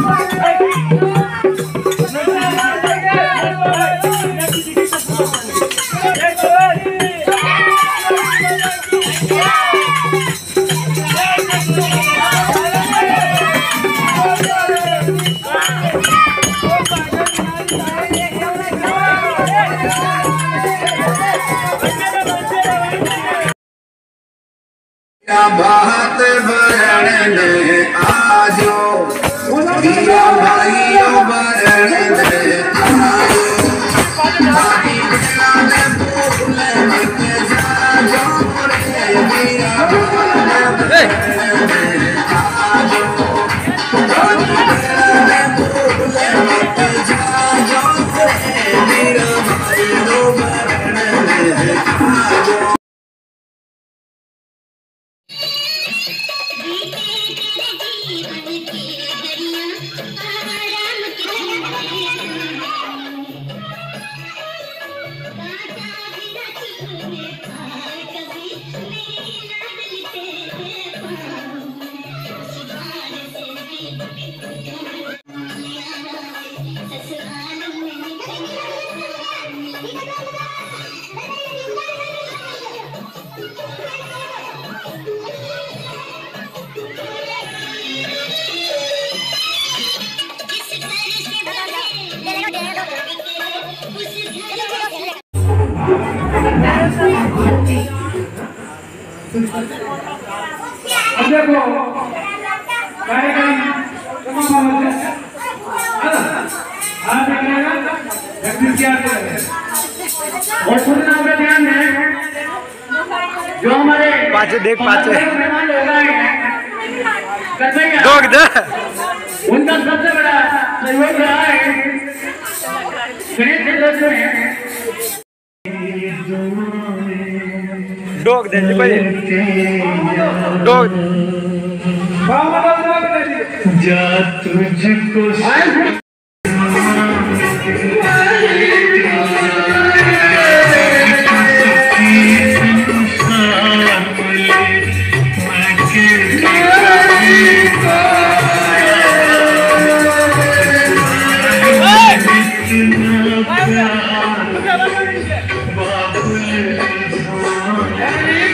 बात भरण में आजो दिया भाइयों भरण में आजो बाकी बिना ने फूल लेके जाजो रे दिया भरण में आजो बाकी बिना ने फूल लेके जाजो रे दिया भाइयों भरण में आजो। अब देखो कार्यक्रम तमाम आप देखिएगा और सुनना होगा ध्यान में जो हमारे पाचे देख पाचे मेहमान लोग डॉग दे उनका सबसे बड़ा सहयोग रहा है गणेश चतुर्थी में डॉग दे पहले डॉग जा तुझको बाबुल